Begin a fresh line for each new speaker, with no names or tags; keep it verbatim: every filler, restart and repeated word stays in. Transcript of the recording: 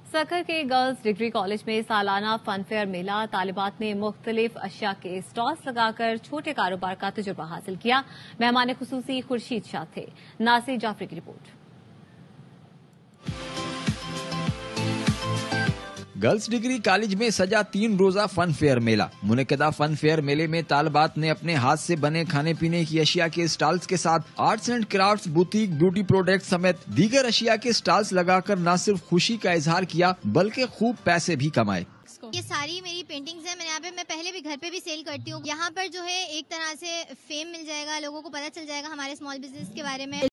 सखर के girls degree college में सालाना फन फेयर मेला तालिबात ने मुख्तलिफ अशिया के स्टॉल्स लगाकर छोटे कारोबार का तजुर्बा हासिल किया। मेहमान खुसूसी खुर्शीद शाह थे। नासिर जाफरी की रिपोर्ट।
गर्ल्स डिग्री कॉलेज में सजा तीन रोजा फन फेयर मेला। मुनक़िदा फन फेयर मेले में तालिबात ने अपने हाथ से बने खाने पीने की अशिया के स्टॉल्स के साथ arts and crafts, boutique, beauty product समेत दीगर अशिया के स्टॉल्स लगाकर न सिर्फ खुशी का इजहार किया बल्कि खूब पैसे भी कमाए।
ये सारी मेरी पेंटिंग्स हैं। मैंने यहाँ पे मैं पहले भी घर पे भी सेल करती हूँ। यहाँ पर जो है एक तरह से फेम मिल जाएगा, लोगों को पता चल जाएगा हमारे स्मॉल बिजनेस के बारे में।